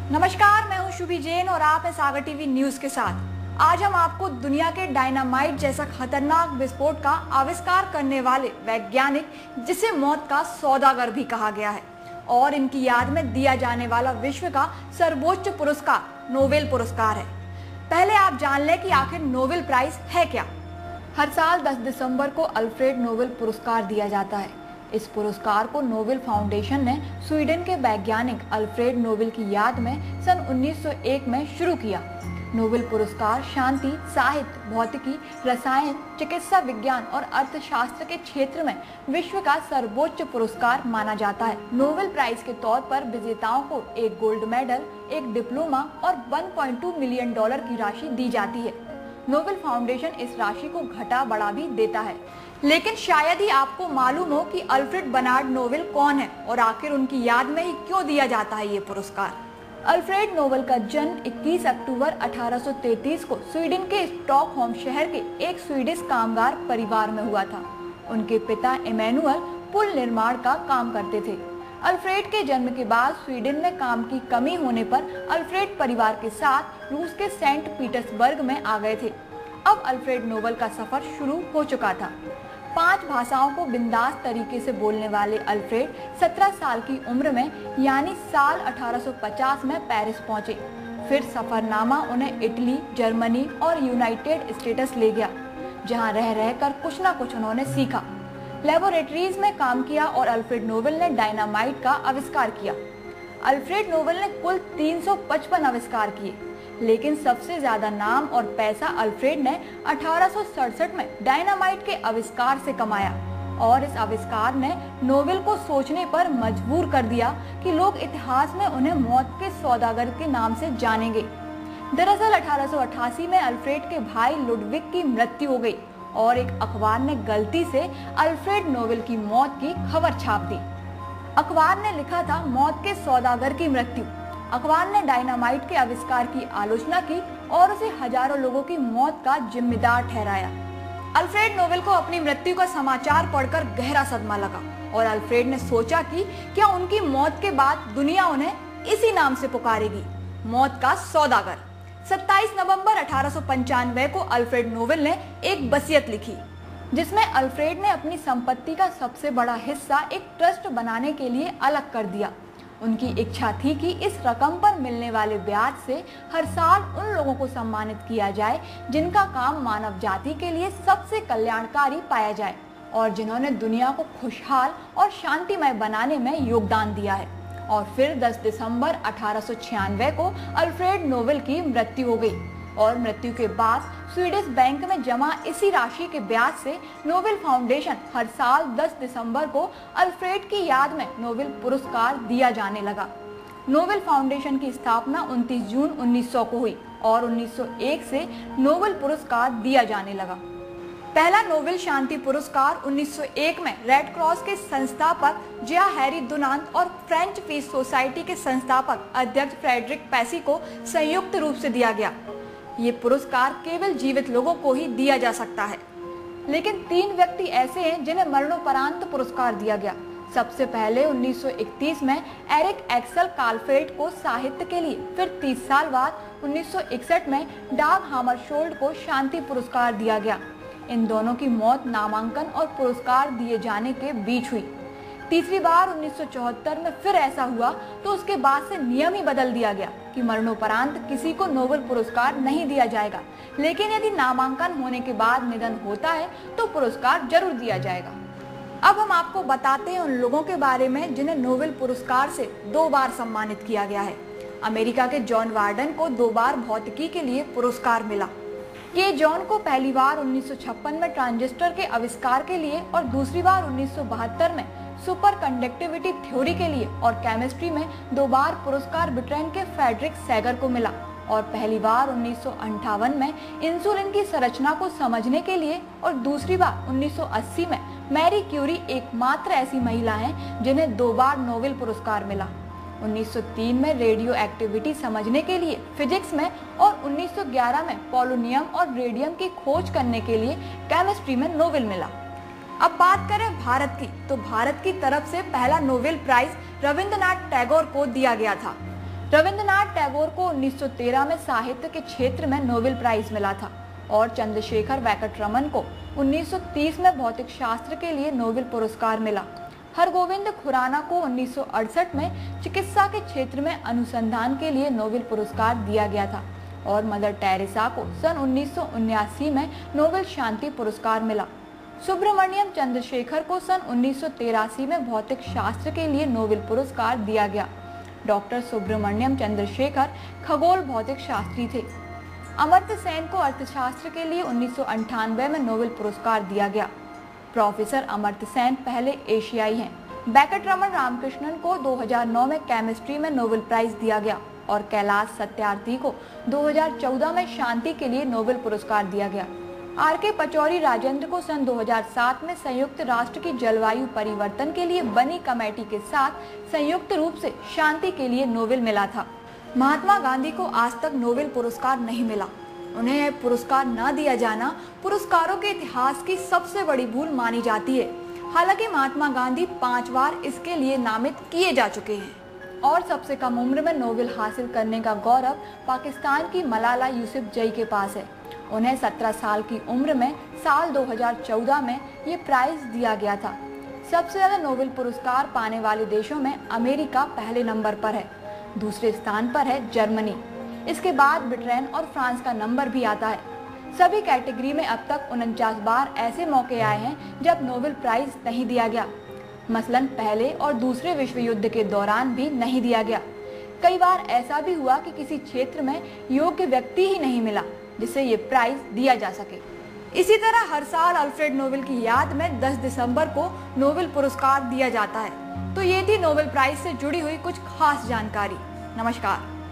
नमस्कार, मैं हूं शुभी जैन और आप हैं सागर टीवी न्यूज के साथ। आज हम आपको दुनिया के डायनामाइट जैसा खतरनाक विस्फोट का आविष्कार करने वाले वैज्ञानिक, जिसे मौत का सौदागर भी कहा गया है, और इनकी याद में दिया जाने वाला विश्व का सर्वोच्च पुरस्कार नोबेल पुरस्कार है। पहले आप जान लें कि आखिर नोबेल प्राइज है क्या। हर साल 10 दिसंबर को अल्फ्रेड नोबेल पुरस्कार दिया जाता है। इस पुरस्कार को नोबेल फाउंडेशन ने स्वीडन के वैज्ञानिक अल्फ्रेड नोबेल की याद में सन 1901 में शुरू किया। नोबेल पुरस्कार शांति, साहित्य, भौतिकी, रसायन, चिकित्सा विज्ञान और अर्थशास्त्र के क्षेत्र में विश्व का सर्वोच्च पुरस्कार माना जाता है। नोबेल प्राइज के तौर पर विजेताओं को एक गोल्ड मेडल, एक डिप्लोमा और $1.2 मिलियन की राशि दी जाती है। नोबेल फाउंडेशन इस राशि को घटा बढ़ा भी देता है। लेकिन शायद ही आपको मालूम हो कि अल्फ्रेड बर्नार्ड नोबेल कौन है और आखिर उनकी याद में ही क्यों दिया जाता है ये पुरस्कार। अल्फ्रेड नोबेल का जन्म 21 अक्टूबर 1833 को स्वीडन के स्टॉकहोम शहर के एक स्वीडिश कामगार परिवार में हुआ था। उनके पिता इमैनुअल पुल निर्माण का काम करते थे। अल्फ्रेड के जन्म के बाद स्वीडन में काम की कमी होने पर अल्फ्रेड परिवार के साथ रूस के सेंट पीटर्सबर्ग में आ गए थे। अब अल्फ्रेड नोबेल का सफर शुरू हो चुका था। 5 भाषाओं को बिंदास तरीके से बोलने वाले अल्फ्रेड 17 साल की उम्र में यानी साल 1850 में पेरिस पहुंचे। फिर सफरनामा उन्हें इटली, जर्मनी और यूनाइटेड स्टेट्स ले गया, जहां रह रहकर कुछ न कुछ उन्होंने सीखा। लेबोरेटरीज में काम किया और अल्फ्रेड नोबेल ने डायनामाइट का आविष्कार किया। अल्फ्रेड नोबेल ने कुल 355 आविष्कार किए, लेकिन सबसे ज्यादा नाम और पैसा अल्फ्रेड ने 1867 में डायनामाइट के आविष्कार से कमाया, और इस आविष्कार ने नोबेल को सोचने पर मजबूर कर दिया कि लोग इतिहास में उन्हें मौत के सौदागर के नाम से जानेंगे। दरअसल 1888 में अल्फ्रेड के भाई लुडविग की मृत्यु हो गई और एक अखबार ने गलती से अल्फ्रेड नोबेल की मौत की खबर छाप दी। अखबार ने लिखा था मौत के सौदागर की मृत्यु। अखबार ने डायनामाइट के आविष्कार की आलोचना की और उसे हजारों लोगों की मौत का जिम्मेदार ठहराया। अल्फ्रेड नोबेल को अपनी मृत्यु का समाचार पढ़कर गहरा सदमा लगा और अल्फ्रेड ने सोचा कि क्या उनकी मौत के बाद दुनिया उन्हें इसी नाम से पुकारेगी, मौत का सौदागर। 27 नवंबर 1895 को अल्फ्रेड नोबेल ने एक वसीयत लिखी, जिसमें अल्फ्रेड ने अपनी संपत्ति का सबसे बड़ा हिस्सा एक ट्रस्ट बनाने के लिए अलग कर दिया। उनकी इच्छा थी कि इस रकम पर मिलने वाले ब्याज से हर साल उन लोगों को सम्मानित किया जाए जिनका काम मानव जाति के लिए सबसे कल्याणकारी पाया जाए और जिन्होंने दुनिया को खुशहाल और शांतिमय बनाने में योगदान दिया है। और फिर 10 दिसंबर 1896 को अल्फ्रेड नोबेल की मृत्यु हो गई और मृत्यु के बाद स्वीडिश बैंक में जमा इसी राशि के ब्याज से नोबेल फाउंडेशन हर साल 10 दिसंबर को अल्फ्रेड की याद में नोबेल पुरस्कार दिया जाने लगा। नोबेल फाउंडेशन की स्थापना 29 जून 1900 को हुई और 1901 से नोबेल पुरस्कार दिया जाने लगा। पहला नोबेल शांति पुरस्कार 1901 में रेड क्रॉस के संस्थापक जिया हैरी दुनांत और फ्रेंच पीस सोसाइटी के संस्थापक अध्यक्ष फ्रेडरिक पैसी को संयुक्त रूप से दिया गया। ये पुरस्कार केवल जीवित लोगों को ही दिया जा सकता है, लेकिन 3 व्यक्ति ऐसे हैं जिन्हें मरणोपरांत पुरस्कार दिया गया। सबसे पहले 1931 में एरिक एक्सेल कार्लफेल्ड को साहित्य के लिए, फिर 30 साल बाद 1961 में डाग हामरशोल्ड को शांति पुरस्कार दिया गया। इन दोनों की मौत नामांकन और पुरस्कार दिए जाने के बीच हुई। तीसरी बार 1974 में फिर ऐसा हुआ तो उसके बाद से नियम ही बदल दिया गया कि मरणोपरांत किसी को नोबेल पुरस्कार नहीं दिया जाएगा, लेकिन यदि नामांकन होने के बाद निधन होता है तो पुरस्कार जरूर दिया जाएगा। अब हम आपको बताते हैं उन लोगों के बारे में जिन्हें नोबेल पुरस्कार से 2 बार सम्मानित किया गया है। अमेरिका के जॉन वार्डन को 2 बार भौतिकी के लिए पुरस्कार मिला। के जॉन को पहली बार 1956 में ट्रांजिस्टर के आविष्कार के लिए और दूसरी बार 1972 में सुपर कंडक्टिविटी थ्योरी के लिए, और केमिस्ट्री में 2 बार पुरस्कार ब्रिटेन के फ्रेडरिक सैगर को मिला और पहली बार 1958 में इंसुलिन की संरचना को समझने के लिए और दूसरी बार 1980 में मैरी क्यूरी एकमात्र ऐसी महिला हैं जिन्हें 2 बार नोबेल पुरस्कार मिला। 1903 में रेडियो एक्टिविटी समझने के लिए फिजिक्स में और 1911 में पोलोनियम और रेडियम की खोज करने के लिए केमिस्ट्री में नोबेल मिला। अब बात करें भारत की, तो भारत की तरफ से पहला नोबेल प्राइज रविंद्रनाथ टैगोर को दिया गया था। रविंद्रनाथ टैगोर को 1913 में साहित्य के क्षेत्र में नोबेल प्राइज मिला था और चंद्रशेखर वेंकटरमन को 1930 में भौतिक शास्त्र के लिए नोबेल पुरस्कार मिला। हरगोविंद खुराना को 1968 में चिकित्सा के क्षेत्र में अनुसंधान के लिए नोबेल पुरस्कार दिया गया था और मदर टेरेसा को सन 1979 में नोबेल शांति पुरस्कार मिला। सुब्रमण्यम चंद्रशेखर को सन 1983 में भौतिक शास्त्र के लिए नोबेल पुरस्कार दिया गया। डॉक्टर सुब्रमण्यम चंद्रशेखर खगोल भौतिक शास्त्री थे। अमर्त्य सेन को अर्थशास्त्र के लिए 1998 में नोबेल पुरस्कार दिया गया। प्रोफेसर अमर्त्य सेन पहले एशियाई हैं। वेंकटरमन रामकृष्णन को 2009 में केमिस्ट्री में नोबेल प्राइज दिया गया और कैलाश सत्यार्थी को 2014 में शांति के लिए नोबेल पुरस्कार दिया गया। आर.के. पचौरी राजेंद्र को सन 2007 में संयुक्त राष्ट्र की जलवायु परिवर्तन के लिए बनी कमेटी के साथ संयुक्त रूप से शांति के लिए नोबेल मिला था। महात्मा गांधी को आज तक नोबेल पुरस्कार नहीं मिला। उन्हें यह पुरस्कार न दिया जाना पुरस्कारों के इतिहास की सबसे बड़ी भूल मानी जाती है। हालांकि महात्मा गांधी 5 बार इसके लिए नामित किए जा चुके हैं। और सबसे कम उम्र में नोबेल हासिल करने का गौरव पाकिस्तान की मलाला यूसुफजई के पास है। उन्हें 17 साल की उम्र में साल 2014 में ये प्राइज दिया गया था। सबसे ज्यादा नोबेल पुरस्कार पाने वाले देशों में अमेरिका पहले नंबर पर है, दूसरे स्थान पर है जर्मनी, इसके बाद ब्रिटेन और फ्रांस का नंबर भी आता है। सभी कैटेगरी में अब तक 49 बार ऐसे मौके आए हैं जब नोबेल प्राइज नहीं दिया गया। मसलन पहले और दूसरे विश्व युद्ध के दौरान भी नहीं दिया गया। कई बार ऐसा भी हुआ कि किसी क्षेत्र में योग्य व्यक्ति ही नहीं मिला जिसे ये प्राइज दिया जा सके। इसी तरह हर साल अल्फ्रेड नोबेल की याद में 10 दिसंबर को नोबेल पुरस्कार दिया जाता है। तो ये थी नोबेल प्राइज से जुड़ी हुई कुछ खास जानकारी। नमस्कार।